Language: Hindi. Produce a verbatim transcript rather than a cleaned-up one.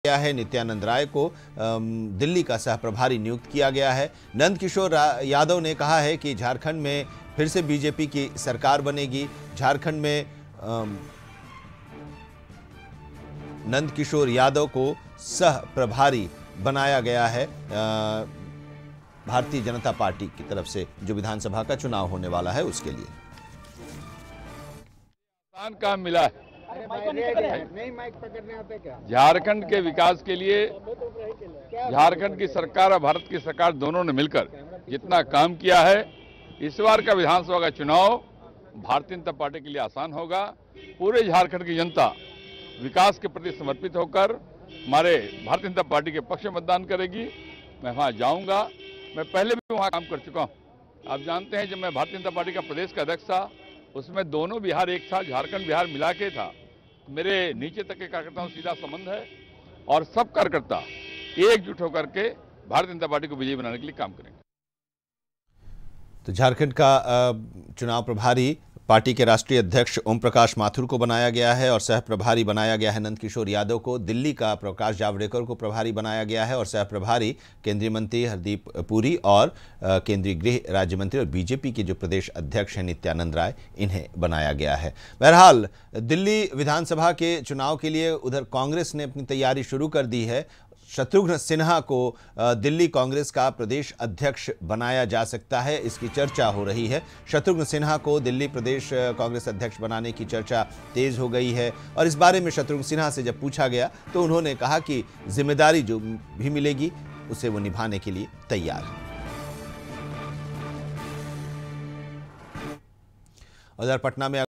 गया है। नित्यानंद राय को दिल्ली का सह प्रभारी नियुक्त किया गया है। नंद किशोर यादव ने कहा है कि झारखंड में फिर से बीजेपी की सरकार बनेगी। झारखंड में नंद किशोर यादव को सह प्रभारी बनाया गया है भारतीय जनता पार्टी की तरफ से, जो विधानसभा का चुनाव होने वाला है उसके लिए। आसान काम मिला है। झारखंड के विकास के लिए झारखंड की सरकार और भारत की सरकार दोनों ने मिलकर जितना काम किया है, इस बार का विधानसभा का चुनाव भारतीय जनता पार्टी के लिए आसान होगा। पूरे झारखंड की जनता विकास के प्रति समर्पित होकर हमारे भारतीय जनता पार्टी के पक्ष में मतदान करेगी। मैं वहां जाऊंगा। मैं पहले भी वहां काम कर चुका हूं। आप जानते हैं, जब मैं भारतीय जनता पार्टी का प्रदेश का अध्यक्ष था, उसमें दोनों बिहार एक था, झारखंड बिहार मिला के था। मेरे नीचे तक के कार्यकर्ताओं से सीधा संबंध है और सब कार्यकर्ता एकजुट होकर के भारतीय जनता पार्टी को विजयी बनाने के लिए काम करेंगे। तो झारखंड का चुनाव प्रभारी पार्टी के राष्ट्रीय अध्यक्ष ओम प्रकाश माथुर को बनाया गया है और सह प्रभारी बनाया गया है नंद किशोर यादव को। दिल्ली का प्रकाश जावड़ेकर को प्रभारी बनाया गया है और सह प्रभारी केंद्रीय मंत्री हरदीप पुरी और केंद्रीय गृह राज्य मंत्री और बीजेपी के जो प्रदेश अध्यक्ष हैं नित्यानंद राय, इन्हें बनाया गया है। बहरहाल दिल्ली विधानसभा के चुनाव के लिए उधर कांग्रेस ने अपनी तैयारी शुरू कर दी है। शत्रुघ्न सिन्हा को दिल्ली कांग्रेस का प्रदेश अध्यक्ष बनाया जा सकता है, इसकी चर्चा हो रही है। शत्रुघ्न सिन्हा को दिल्ली प्रदेश कांग्रेस अध्यक्ष बनाने की चर्चा तेज हो गई है और इस बारे में शत्रुघ्न सिन्हा से जब पूछा गया तो उन्होंने कहा कि जिम्मेदारी जो भी मिलेगी उसे वो निभाने के लिए तैयार है। उधर पटना में